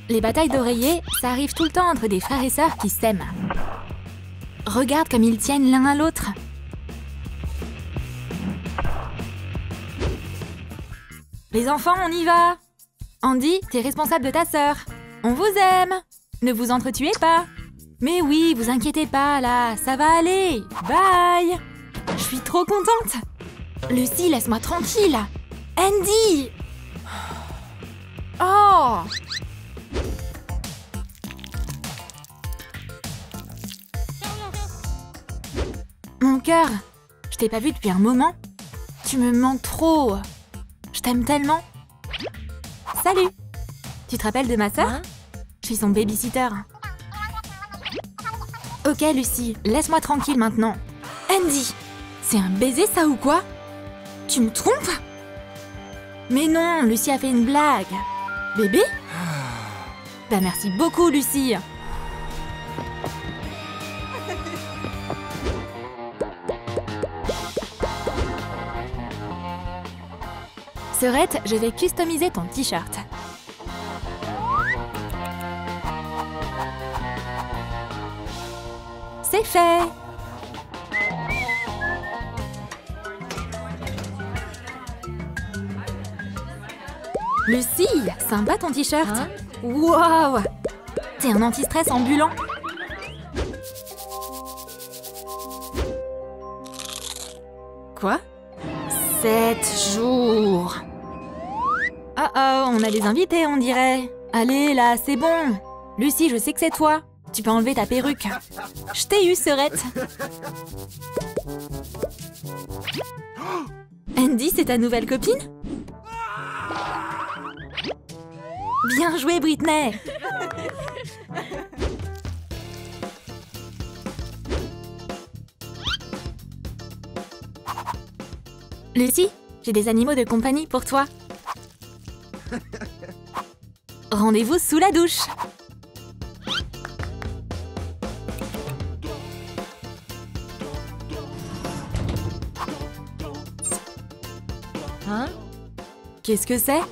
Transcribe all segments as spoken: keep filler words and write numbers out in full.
Les batailles d'oreillers, ça arrive tout le temps entre des frères et sœurs qui s'aiment. Regarde comme ils tiennent l'un à l'autre. Les enfants, on y va! Andy, t'es responsable de ta sœur. On vous aime! Ne vous entretuez pas! Mais oui, vous inquiétez pas, là, ça va aller! Bye! Je suis trop contente! Lucy, laisse-moi tranquille! Andy! Oh! Mon cœur, je t'ai pas vu depuis un moment. Tu me manques trop. Je t'aime tellement. Salut! Tu te rappelles de ma sœur? Hein? Je suis son babysitter. Ok, Lucy, laisse-moi tranquille maintenant. Andy, c'est un baiser ça ou quoi? Tu me trompes? Mais non, Lucy a fait une blague. Bébé? Bah merci beaucoup, Lucy. Sœurette, je vais customiser ton t-shirt. C'est fait! Lucy, sympa ton t-shirt. Hein? Waouh! T'es un anti-stress ambulant. Quoi? Sept jours. Oh oh, on a des invités, on dirait. Allez, là, c'est bon. Lucy, je sais que c'est toi. Tu peux enlever ta perruque. Je t'ai eu, sœurette. Andy, c'est ta nouvelle copine? Bien joué, Britney. Lucy, j'ai des animaux de compagnie pour toi. Rendez-vous sous la douche. Hein? Qu'est-ce que c'est?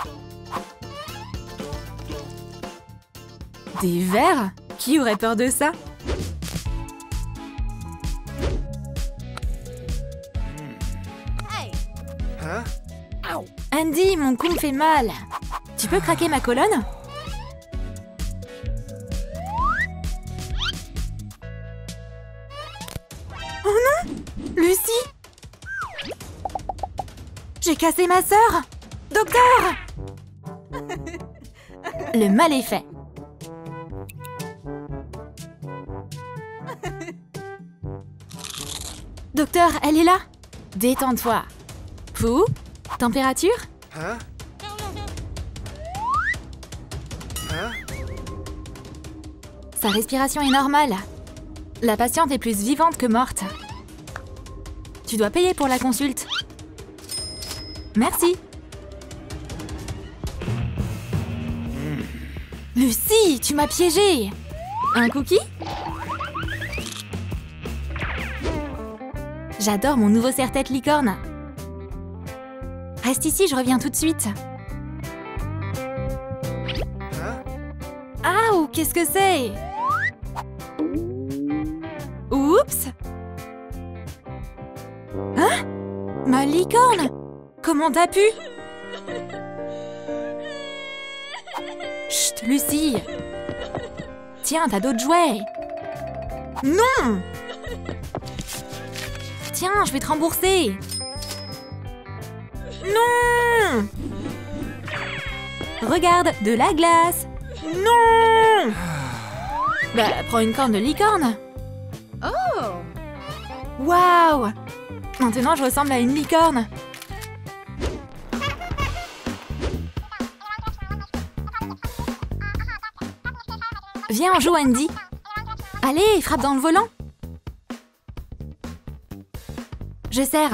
Des vers? Qui aurait peur de ça? Hein? Andy, mon cou me fait mal. Tu peux craquer ma colonne? Oh non! Lucy! J'ai cassé ma sœur! Docteur! Le mal est fait. Docteur, elle est là! Détends-toi. Pouh? Température? Hein? Hein? Sa respiration est normale. La patiente est plus vivante que morte. Tu dois payer pour la consulte. Merci. Lucy, tu m'as piégée. Un cookie? J'adore mon nouveau serre-tête licorne. Reste ici, je reviens tout de suite. Hein? Ah, ou qu'est-ce que c'est? Oups! Hein? Ma licorne? Comment t'as pu? Chut, Lucy! Tiens, t'as d'autres jouets! Non! Tiens, je vais te rembourser! Non! Regarde, de la glace! Non! Bah, prends une corne de licorne! Oh! Waouh! Maintenant, je ressemble à une licorne! Viens, on joue, Andy! Allez, frappe dans le volant! Je serre!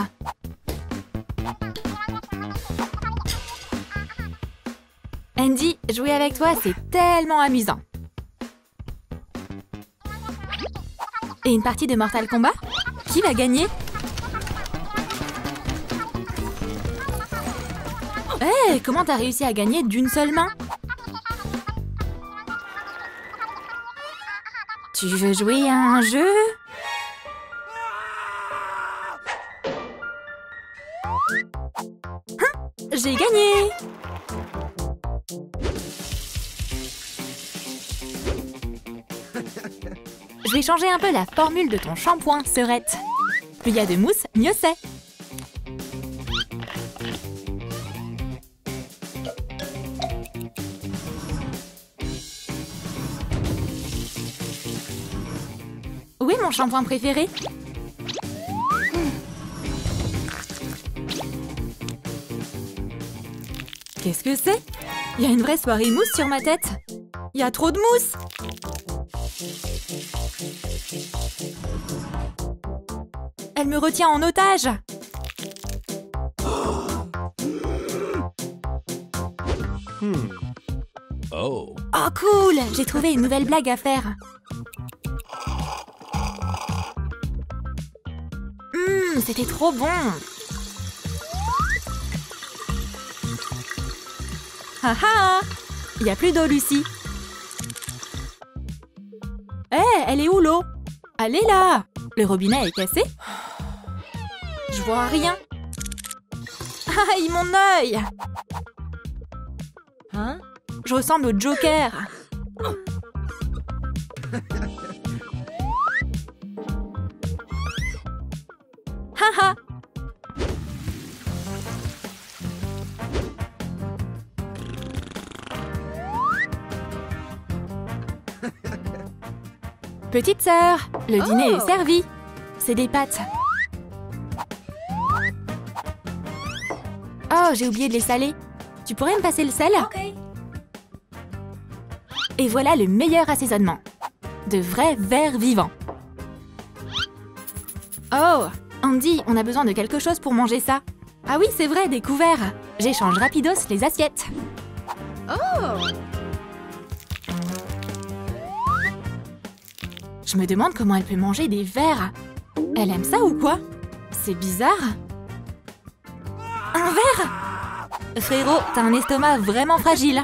Andy, jouer avec toi, c'est tellement amusant! Et une partie de Mortal Kombat? Qui va gagner? Hé, hey, comment t'as réussi à gagner d'une seule main? Tu veux jouer à un jeu? Hein? J'ai gagné! Je vais changer un peu la formule de ton shampoing, Serette. Plus il y a de mousse, mieux c'est. Où est mon shampoing préféré? Qu'est-ce que c'est? Il y a une vraie soirée mousse sur ma tête. Il y a trop de mousse. Elle me retient en otage. Hmm. Oh. Oh cool! J'ai trouvé une nouvelle blague à faire. Hum, c'était trop bon. Haha! Il n'y a plus d'eau, Lucie. Hé, hey, elle est où l'eau? Elle est là! Le robinet est cassé? Je vois rien. Aïe, mon œil! Hein? Je ressemble au Joker. Haha! Petite sœur, le dîner Oh. est servi. C'est des pâtes. Oh, j'ai oublié de les saler. Tu pourrais me passer le sel? Ok. Et voilà le meilleur assaisonnement. De vrais vers vivants. Oh, Andy, on a besoin de quelque chose pour manger ça. Ah oui, c'est vrai, des couverts. J'échange rapidos les assiettes. Oh! Je me demande comment elle peut manger des vers. Elle aime ça ou quoi? C'est bizarre. Un verre? Frérot, t'as un estomac vraiment fragile.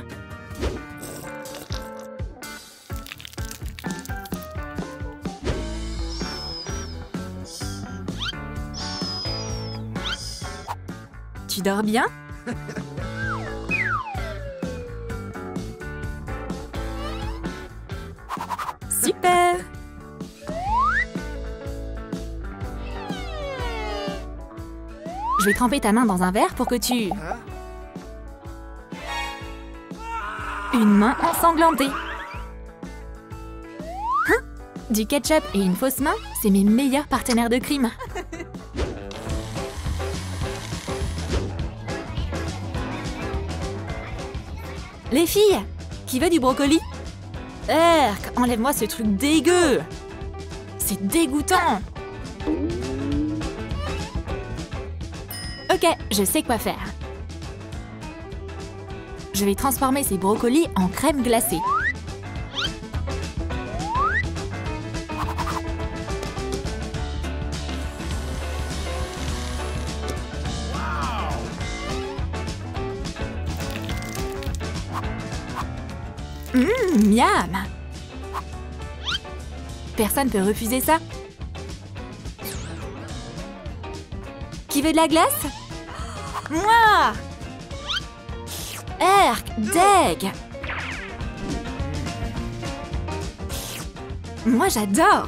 Tu dors bien? Super! Je vais tremper ta main dans un verre pour que tu... Hein? Une main ensanglantée. Hein? Du ketchup et une fausse main, c'est mes meilleurs partenaires de crime. Les filles, qui veut du brocoli? Erk, enlève-moi ce truc dégueu. C'est dégoûtant. Ok, je sais quoi faire. Je vais transformer ces brocolis en crème glacée. Mmh, miam! Personne peut refuser ça. Qui veut de la glace? Moi! Erk, deg! Moi, j'adore!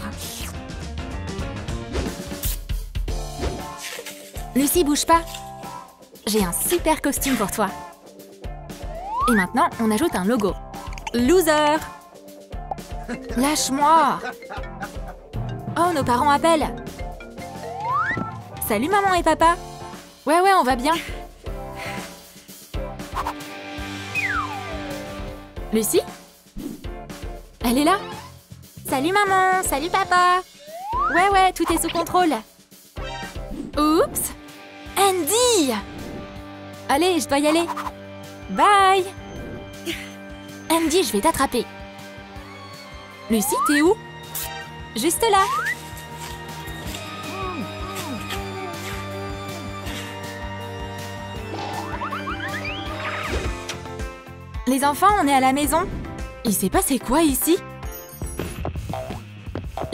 Lucie, bouge pas! J'ai un super costume pour toi. Et maintenant, on ajoute un logo. Loser! Lâche-moi! Oh, nos parents appellent! Salut maman et papa! Ouais, ouais, on va bien. Lucie? Elle est là? Salut maman! Salut papa! Ouais, ouais, tout est sous contrôle. Oups! Andy! Allez, je dois y aller. Bye! Andy, je vais t'attraper. Lucie, t'es où? Juste là. Les enfants, on est à la maison. Il s'est passé quoi ici?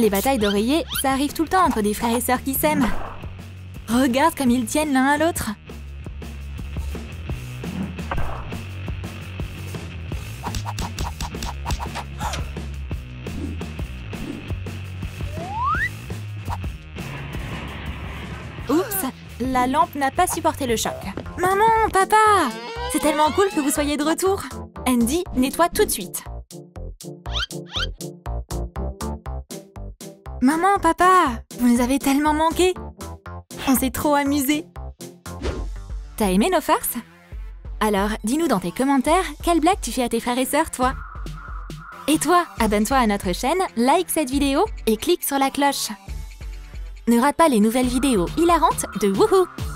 Les batailles d'oreillers, ça arrive tout le temps entre des frères et sœurs qui s'aiment. Regarde comme ils tiennent l'un à l'autre. Oups, la lampe n'a pas supporté le choc. Maman, papa, c'est tellement cool que vous soyez de retour. Andy, nettoie tout de suite. Maman, papa, vous nous avez tellement manqué. On s'est trop amusés. T'as aimé nos farces? Alors, dis-nous dans tes commentaires quelle blague tu fais à tes frères et sœurs, toi. Et toi, abonne-toi à notre chaîne, like cette vidéo et clique sur la cloche. Ne rate pas les nouvelles vidéos hilarantes de Wouhou!